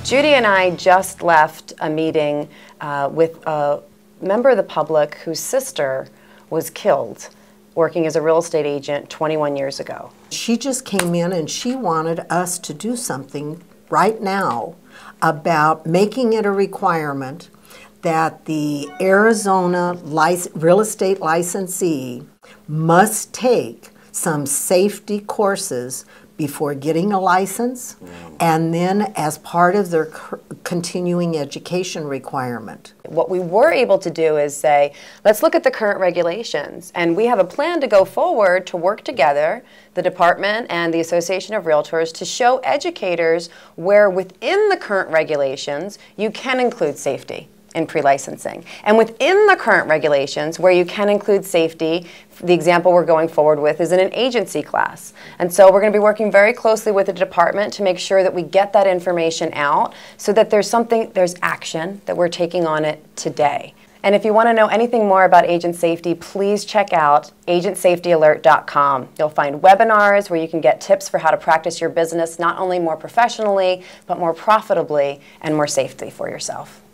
Judy and I just left a meeting with a member of the public whose sister was killed working as a real estate agent 21 years ago. She just came in and she wanted us to do something right now about making it a requirement that the Arizona real estate licensee must take some safety courses before getting a license, and then as part of their continuing education requirement. What we were able to do is say, let's look at the current regulations, and we have a plan to go forward to work together, the department and the Association of Realtors, to show educators where within the current regulations you can include safety in pre-licensing. And within the current regulations, where you can include safety, the example we're going forward with is in an agency class. And so we're going to be working very closely with the department to make sure that we get that information out so that there's action that we're taking on it today. And if you want to know anything more about agent safety, please check out agentsafetyalert.com. You'll find webinars where you can get tips for how to practice your business not only more professionally, but more profitably and more safely for yourself.